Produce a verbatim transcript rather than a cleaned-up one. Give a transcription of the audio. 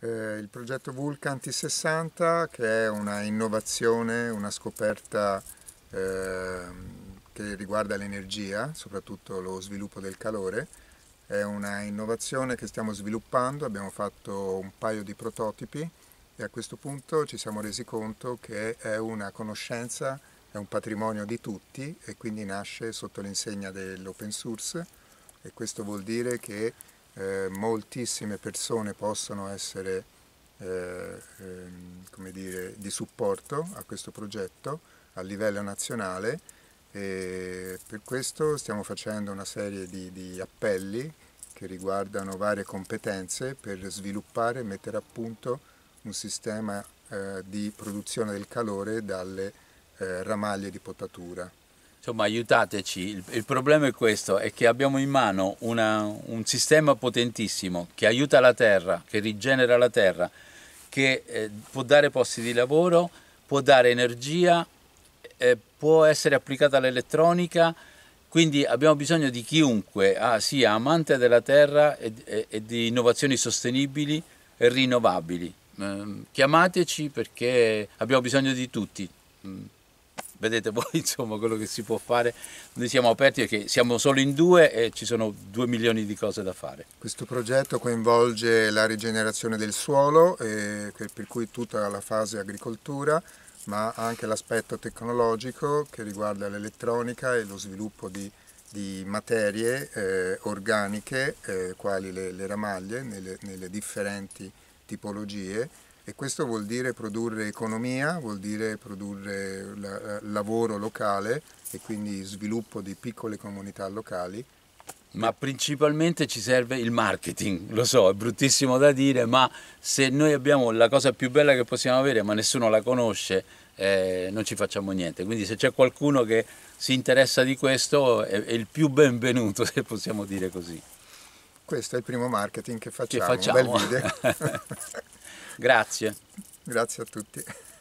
Eh, il progetto Vulcan T sessanta, che è una innovazione, una scoperta eh, che riguarda l'energia, soprattutto lo sviluppo del calore. È una innovazione che stiamo sviluppando, abbiamo fatto un paio di prototipi e a questo punto ci siamo resi conto che è una conoscenza, è un patrimonio di tutti e quindi nasce sotto l'insegna dell'open source, e questo vuol dire che eh, moltissime persone possono essere eh, ehm, come dire, di supporto a questo progetto a livello nazionale, e per questo stiamo facendo una serie di, di appelli che riguardano varie competenze per sviluppare e mettere a punto un sistema eh, di produzione del calore dalle eh, ramaglie di potatura. Insomma, aiutateci. Il, il problema è questo, è che abbiamo in mano una, un sistema potentissimo che aiuta la terra, che rigenera la terra, che eh, può dare posti di lavoro, può dare energia, eh, può essere applicata all'elettronica, quindi abbiamo bisogno di chiunque ah, sia amante della terra e, e, e di innovazioni sostenibili e rinnovabili. Eh, chiamateci perché abbiamo bisogno di tutti. Mm. Vedete voi insomma quello che si può fare, noi siamo aperti perché siamo solo in due e ci sono due milioni di cose da fare. Questo progetto coinvolge la rigenerazione del suolo, eh, per cui tutta la fase agricoltura, ma anche l'aspetto tecnologico che riguarda l'elettronica e lo sviluppo di, di materie eh, organiche, eh, quali le, le ramaglie, nelle, nelle differenti tipologie. E questo vuol dire produrre economia, vuol dire produrre la, lavoro locale e quindi sviluppo di piccole comunità locali. Ma principalmente ci serve il marketing, lo so, è bruttissimo da dire, ma se noi abbiamo la cosa più bella che possiamo avere ma nessuno la conosce, eh, non ci facciamo niente. Quindi se c'è qualcuno che si interessa di questo è, è il più benvenuto, se possiamo dire così. Questo è il primo marketing che facciamo, Che facciamo. un bel video. Grazie. Grazie a tutti.